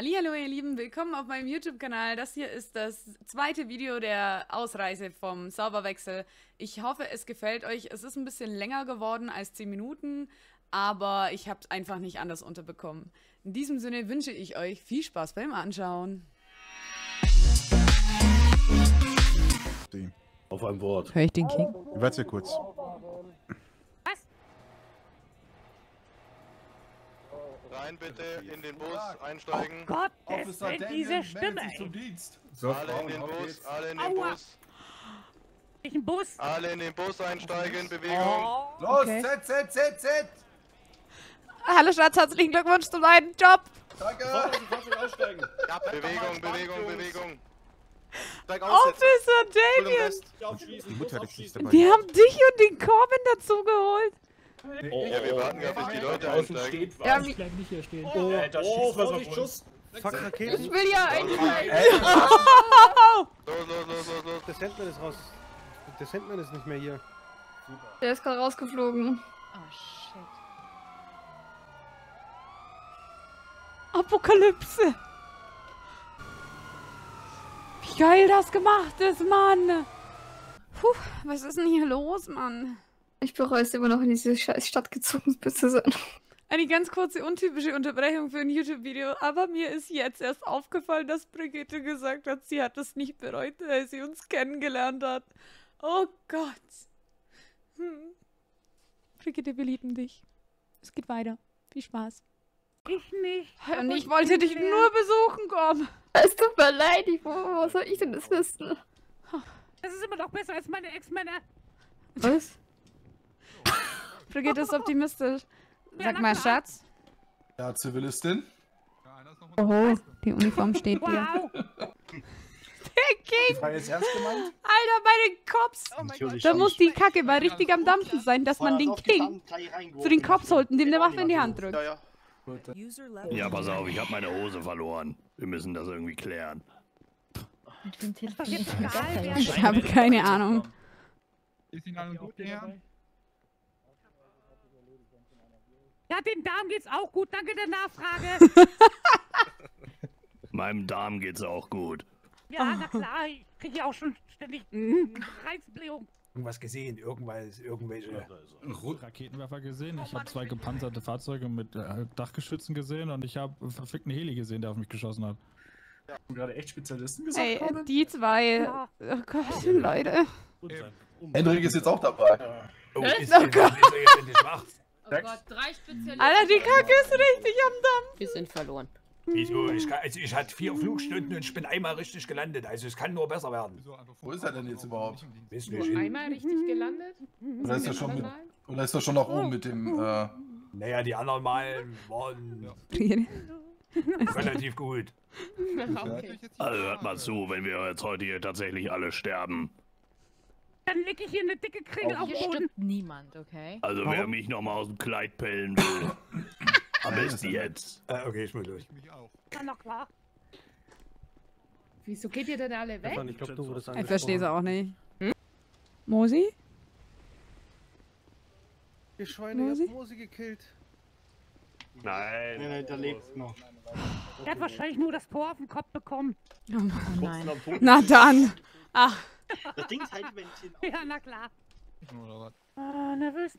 Hallihallo ihr Lieben, willkommen auf meinem YouTube-Kanal. Das hier ist das zweite Video der Ausreise vom Serverwechsel. Ich hoffe, es gefällt euch. Es ist ein bisschen länger geworden als 10 Minuten, aber ich habe es einfach nicht anders unterbekommen. In diesem Sinne wünsche ich euch viel Spaß beim Anschauen. Auf ein Wort. Hör ich den King? Warte kurz. Rein bitte in den Bus, einsteigen. Oh Gott, Officer ist denn Daniel diese Stimme, meldet sich zum ey. Dienst. So, Alle in den Bus, alle in den Aua. Bus. Ich ein Bus. Alle in den Bus einsteigen, Bewegung. Oh. Los, Okay. Z. Hallo Schatz, herzlichen Glückwunsch zu deinem Job. Danke. Aussteigen. Bewegung. Steig aus jetzt. Officer Daniel, Nicht aufschließen, Die Mutter ist nicht dabei. wir haben dich und den Corbin dazu geholt. Ja, wir warten ja, bis die Leute Draußen einsteigen. steht was. Ja, Ich bleib nicht hier stehen. Vorsicht, Schuss. Fuck, Raketen. Ich will ja einsteigen. Los. Der Sandman ist raus. Der Sandman ist nicht mehr hier. Der ist gerade rausgeflogen. Oh shit. Apokalypse. Wie geil das gemacht ist, Mann. Puh, was ist denn hier los, Mann? Ich bereue es immer noch, in diese scheiß Stadt gezogen zu sein. Eine ganz kurze, untypische Unterbrechung für ein YouTube-Video, aber mir ist jetzt erst aufgefallen, dass Brigitte gesagt hat, sie hat es nicht bereut, als sie uns kennengelernt hat. Oh Gott. Brigitte, wir lieben dich. Es geht weiter. Viel Spaß. Ich nicht. Und ich wollte dich nur besuchen, komm. Es tut mir leid, wo soll ich denn das wissen? Das ist immer noch besser als meine Ex-Männer. Was? Brigitte ist optimistisch. Ja, Sag na mal, klar. Schatz. Ja, Zivilistin. Oh, die Uniform steht dir. Wow. Der King! War jetzt ernst gemeint? Alter, meine Cops! Da muss die Kacke mal richtig am Dampfen sein, dass man den King zu den Cops holt und dem eine Waffe in die Hand drückt. Ja. Ja, pass auf, ich habe meine Hose verloren. Wir müssen das irgendwie klären. Ist doch jetzt egal, wer Ich habe keine Ahnung. Ist Ihnen allen gut, ja? Ja, den Damen geht's auch gut. Danke der Nachfrage. Meinem Darm geht's auch gut. Ja, na klar. Ich kriege ja auch schon ständig Reizblähung. Irgendwas gesehen, irgendwelche. Raketenwerfer gesehen, ich habe 2 gepanzerte Fahrzeuge mit Dachgeschützen gesehen und ich habe einen verfickten Heli gesehen, der auf mich geschossen hat. Gerade echt Spezialisten gesagt, Ey, Corbin? die zwei. Ja. Oh Gott, Leute. Hendrik ist jetzt auch dabei. Oh, Oh Gott. jetzt endlich schwach. Oh Gott, 3 Spezialisten. Alter, die Kacke ist richtig am Dampfen. Wir sind verloren. Wieso? Ich hatte 4 Flugstunden und ich bin einmal richtig gelandet. Also es kann nur besser werden. Wo ist er denn jetzt überhaupt? Weiß nicht. Einmal richtig gelandet? Oder ist er schon, nach oben mit dem, Naja, die anderen Mal waren Brigitte. relativ gut. Okay. Also hört mal zu, wenn wir jetzt heute hier tatsächlich alle sterben. Dann leg ich hier eine dicke Kringel auf Hier den Boden. stimmt niemand, okay? Also wer mich nochmal aus dem Kleid pellen will, am besten jetzt. Okay, ich muss durch. Ja, na klar. Wieso geht ihr denn alle weg? Ich glaube, du wurdest Ich verstehe es angesprochen. auch nicht. Mosi? Die Schweine, Mosi? hat Mosi gekillt. Nein. der lebt noch. Der hat wahrscheinlich nur das Tor auf den Kopf bekommen. Oh Mann. Na dann. Ach, Das Ding ist halt, wenn ich Ja, na klar. Ah, nervös.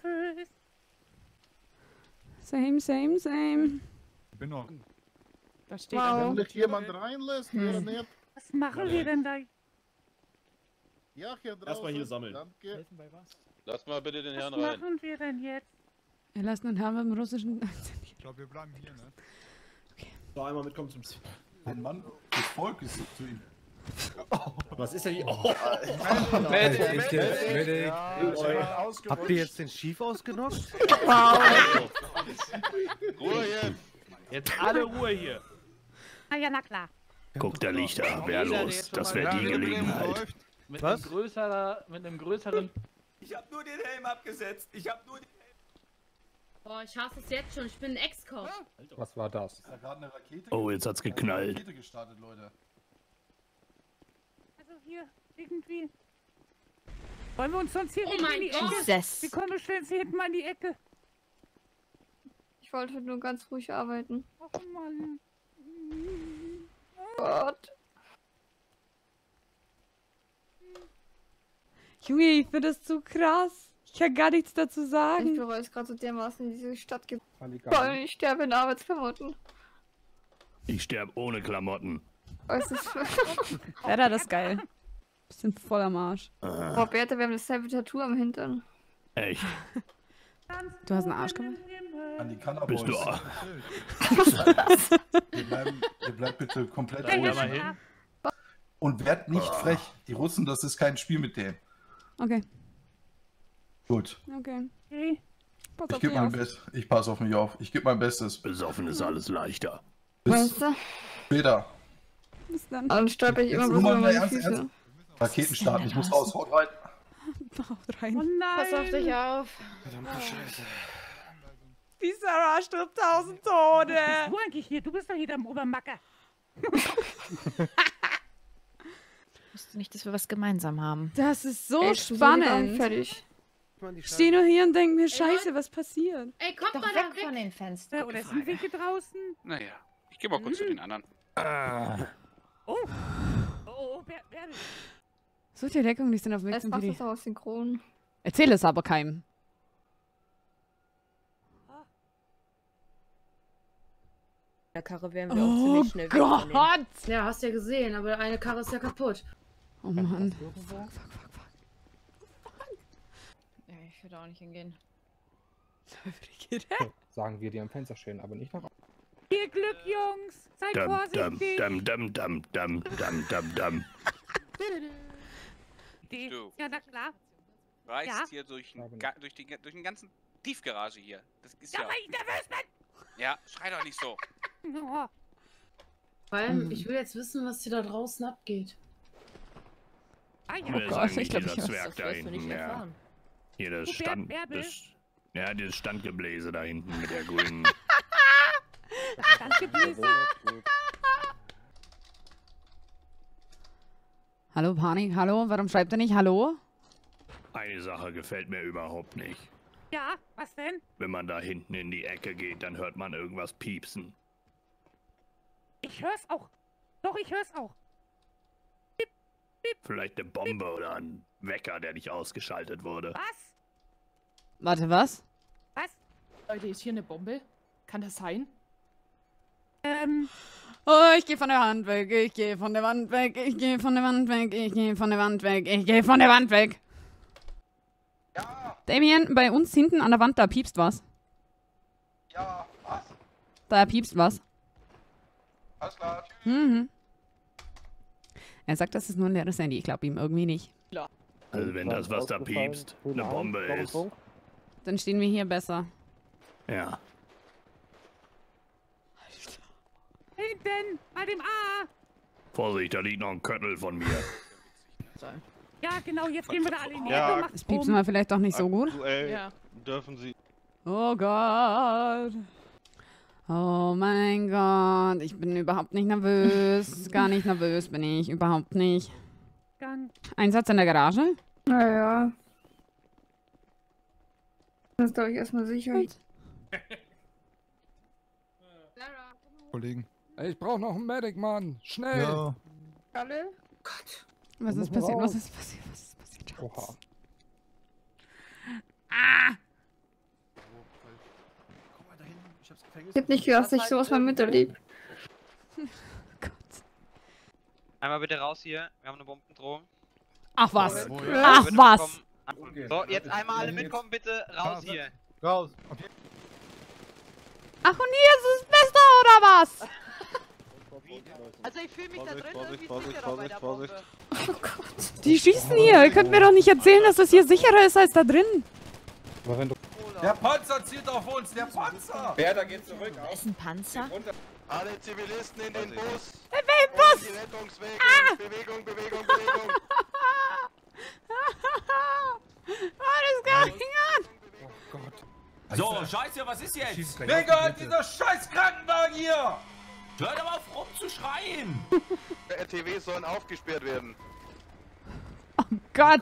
same. Ich bin noch. Da steht Wow. Wenn dich jemand reinlässt, wäre nett. Was machen wir denn da? Ja, hier draußen. Erstmal hier sammeln. Danke. Lass mal bitte den Was Herrn rein. machen wir denn jetzt? Wir lassen den Herrn mit dem russischen. Ich glaube, wir bleiben hier, ne? So, einmal mitkommen zum Ziel. Ein Mann des Volkes zu ihm. Was ist denn hier? Oh. Habt ihr jetzt den Schief ausgenockt? Ruhe jetzt. Jetzt alle Ruhe hier. Ah ja, na klar. Guck, da liegt er, wehrlos. Das wäre die Gelegenheit. Was? Mit einem größeren. Ich hab nur den Helm abgesetzt. Boah, ich hasse es jetzt schon. Ich bin ein Ex-Cop. Was war das? Ist da gerade eine Rakete? Oh, jetzt hat's geknallt. Rakete gestartet, Leute. Also hier, irgendwie. Wollen wir uns sonst hier Oh hinten in mein die Gott. Ecke? Jesus. Wir kommen, stellen Sie hinten mal in die Ecke. Ich wollte nur ganz ruhig arbeiten. Oh Mann. Gott. Junge, ich finde das zu krass. Ich kann gar nichts dazu Ich sagen. bereue es gerade so dermaßen in diese Stadt gefallen. Ich sterbe in Arbeitsklamotten. Ich sterbe ohne Klamotten. Es ist Wäre das geil. Bisschen voll am Arsch. Boah, Bertha, wir haben dasselbe Tattoo am Hintern. Echt? Du hast einen Arsch gemacht? An die Cannabis. Bist du... Ihr bleibt bitte komplett Da ruhig. mal hin. Und werdet nicht frech. Die Russen, das ist kein Spiel mit denen. Okay, Gut. okay. Pass Ich auf gebe dich mein auf. Bestes. Ich passe auf mich auf. Ich gebe mein Bestes. Besoffen ist alles leichter. Bis Weißt du? später. Bis dann. Dann stolper ich immer Jetzt bloß nur über mal meine ernst, Füße. ernst. Raketen starten. Ich muss raus. Haut rein. Haut rein. Oh nein. Pass auf dich auf. Die Sarah stirbt 1000 Tode. Du eigentlich hier, du bist doch hier der Obermacker. Ich wusste nicht, dass wir was gemeinsam haben. Das ist so Ey, ich bin so gar nicht spannend. fertig. Ich stehe nur hier und denke mir, scheiße, was passiert? Ey, kommt Doch mal weg da weg. von den Fenstern. Oder sind welche draußen? Naja, ich gehe mal kurz zu den anderen. Oh. Oh, Bärbel. Such die Deckung, die sind auf dem Weg Jetzt zum machst du PD. es auch synchron. Erzähl es aber keinem. Der Karre wären wir auch Oh ziemlich schnell weg von denen. Gott! Ja, hast ja gesehen, aber eine Karre ist ja kaputt. Oh Mann. Ja, ich würde auch nicht hingehen. Sagen wir, die am Fenster stehen, aber nicht nach. Viel Glück, Jungs. Seid Dam, dam, vorsichtig. dam, dam, dam, dam, dam, dam, dam. Du. Ja, na klar. Reist Ja? hier durch den ganzen Tiefgarage hier. Das ist Ja, ja... weil ich nervös bin. Ja, schrei doch nicht so. Oh. Vor allem, ich will jetzt wissen, was hier da draußen abgeht. Ah, ja. Wer ist Gott, eigentlich ich glaub, dieser ich weiß, Zwerg Das da wirst du nicht hinten? Ja. erfahren. Hier das Du, Bärbel? Ja, dieses Standgebläse da hinten mit der grünen... Standgebläse. Hallo, Panik, hallo? Warum schreibt er nicht Hallo? Eine Sache gefällt mir überhaupt nicht. Ja, was denn? Wenn man da hinten in die Ecke geht, dann hört man irgendwas piepsen. Ich hör's auch. Doch, ich hör's auch. Vielleicht eine Bombe oder ein Wecker, der nicht ausgeschaltet wurde. Was? Warte, was? Was? Leute, ist hier eine Bombe? Kann das sein? Oh, ich gehe von der Wand weg, ich gehe von der Wand weg, ich gehe von der Wand weg, ich gehe von der Wand weg, ich gehe von der Wand weg. Ja, Damien, bei uns hinten an der Wand, da piepst was. ja, was? Da piepst was. Alles klar. Mhm. Er sagt, das ist nur ein leeres Handy. Ich glaube ihm irgendwie nicht. Also wenn das, was da piepst, eine Bombe ist. Dann stehen wir hier besser. Ja. Hinten, bei dem A. Vorsicht, da liegt noch ein Köttel von mir. Ja, genau, jetzt gehen wir da alle in die Ja. Ecke. Macht's Das piepsen war vielleicht doch nicht so gut. Aktuell Ja. dürfen Sie. Oh Gott. Oh mein Gott. Ich bin überhaupt nicht nervös. Gar nicht nervös bin ich. Überhaupt nicht. Gang. Einsatz in der Garage? Naja. Das ist, glaube ich, erstmal Sicherheit. Kollegen. Ey, ich brauche noch einen Medic, Mann. Schnell. Ja. Alle? Gott. Was ist passiert? Was ist passiert? Was ist passiert? Oha. Ah! Ich hab nicht gedacht, dass ich sowas mal miterlebe. Gott. Einmal bitte raus hier. Wir haben eine Bombendrohung. Ach was. Wo, Ach was. So, jetzt einmal alle mitkommen, bitte. Raus hier. Raus. Ach und hier ist das Beste oder was? Also ich fühle mich da drin Vorsicht, irgendwie Vorsicht, sicherer bei der Vorsicht, Bombe. Oh Gott. Die schießen hier. Ihr könnt mir doch nicht erzählen, dass das hier sicherer ist als da drin. Der Panzer zielt auf uns, der Panzer! Bertha geht zurück. Ist ein Panzer? Alle Zivilisten in den Bus. In welchem Bus? Die Rettungswege. Bewegung, Bewegung, Bewegung. What is going on? So, Scheiße, was ist jetzt? Wer gehört dieser scheiß Krankenwagen hier? Hör doch auf rumzuschreien! RTW sollen aufgesperrt werden. Oh Gott.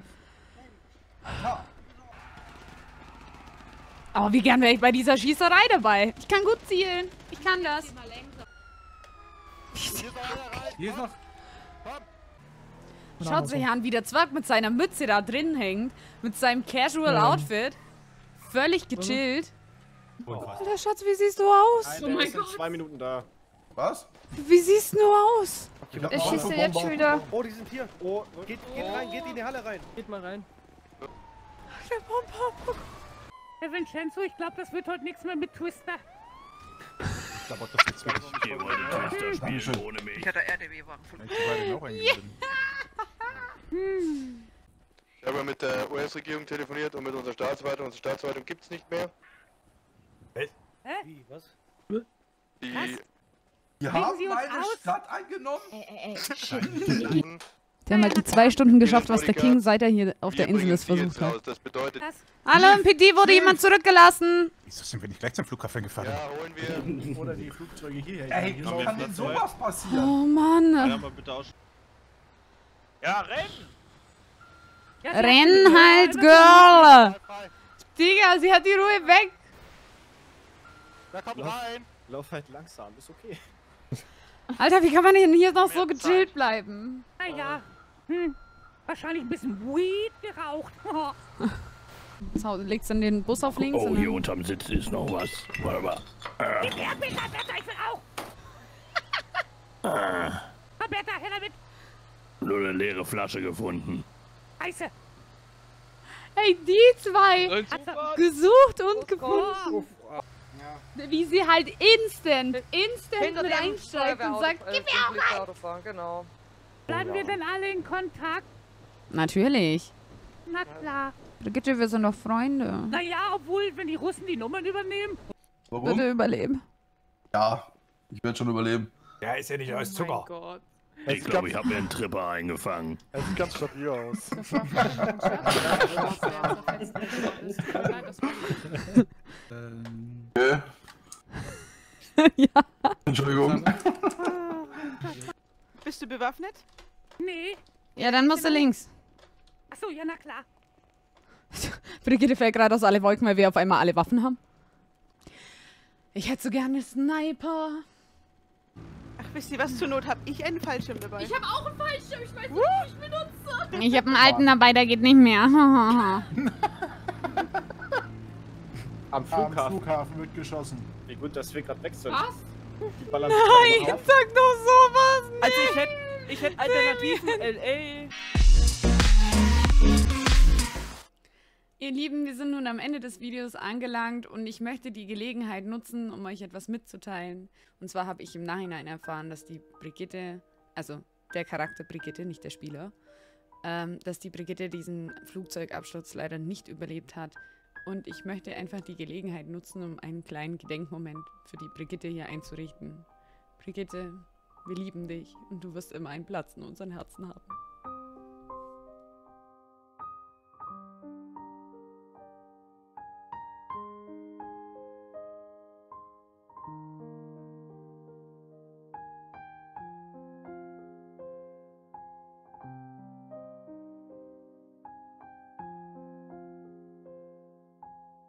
Oh, wie gern wäre ich bei dieser Schießerei dabei. Ich kann gut zielen. Ich kann das. Hier Hier ist noch... Schaut sich an, wie der Zwerg mit seiner Mütze da drin hängt. Mit seinem Casual-Outfit. Völlig gechillt. Alter, Schatz, wie siehst du aus? Oh mein Gott. 2 Minuten da. Was? Wie siehst du aus? Ich schieße jetzt schon wieder. Oh, die sind hier. Oh, geht rein, geht in die Halle rein. Geht mal rein. Der Pom-Pom. Herr Vincenzo, ich glaube, das wird heute nichts mehr mit Twister. Ich glaube auch, das wird's nicht. Ihr wolltet Twister spielen ohne mich. Ich hatte RDW-Wagen von Ich habe mit der US-Regierung telefoniert und mit unserer Staatsverwaltung. Unsere Staatsverwaltung gibt es nicht mehr. Wie, was? Wir haben meine Stadt eingenommen. Die haben halt die 2 Stunden geschafft, was der King, seit er hier auf der Insel ist, versucht hat. Das bedeutet... Hallo, im PD wurde jemand zurückgelassen. Wieso sind wir nicht gleich zum Flughafen gefahren? Ja, holen wir... Oder die Flugzeuge hierher. Ey, wie kann denn sowas passieren? Oh Mann. Ja, rennen! Ja, Renn halt, Girl. Digga, sie hat die Ruhe weg. Da kommt rein. Lauf halt langsam, ist okay. Alter, wie kann man denn hier noch so gechillt bleiben? Naja, wahrscheinlich ein bisschen Weed geraucht. So, du legst dann den Bus auf links. Oh, und hier dann... unterm Sitz ist noch was. Warte mal. Ich will auch. Roberta, her damit. Nur eine leere Flasche gefunden. Scheiße. Hey, die 2. Gesucht und gefunden. Wie sie halt instant mit einsteigt und sagt, gib mir auch ein. Genau. Bleiben wir denn alle in Kontakt? Natürlich. Na klar. Brigitte, wir sind doch Freunde. Naja, obwohl, wenn die Russen die Nummern übernehmen. Warum? Bitte überleben. Ja, ich werde schon überleben. Der ist ja nicht aus Zucker. Gott. Ich glaube, ich habe mir einen Tripper eingefangen. Er sieht ganz stabil aus. Ja. Entschuldigung. Bist du bewaffnet? Nee. Ja, dann musst du links. Achso, ja, na klar. Brigitte fällt gerade aus alle Wolken, weil wir auf einmal alle Waffen haben. Ich hätte so gerne Sniper. Ach, wisst ihr was, zur Not habe ich einen Fallschirm dabei. Ich habe auch einen Fallschirm, ich weiß nicht, wie ich benutze. Ich habe einen alten dabei, der geht nicht mehr. Am Flughafen wird geschossen. Wie gut, dass wir gerade weg sind. Was? Nein, sag doch sowas nicht. Also ich hätte Alternativen LA. Ihr Lieben, wir sind nun am Ende des Videos angelangt und ich möchte die Gelegenheit nutzen, um euch etwas mitzuteilen. Und zwar habe ich im Nachhinein erfahren, dass die Brigitte, also der Charakter Brigitte, nicht der Spieler, dass die Brigitte diesen Flugzeugabsturz leider nicht überlebt hat. Und ich möchte einfach die Gelegenheit nutzen, um einen kleinen Gedenkmoment für die Brigitte hier einzurichten. Brigitte, wir lieben dich und du wirst immer einen Platz in unseren Herzen haben.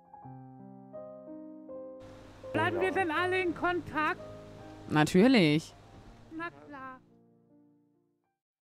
Bleiben wir denn alle in Kontakt? Natürlich.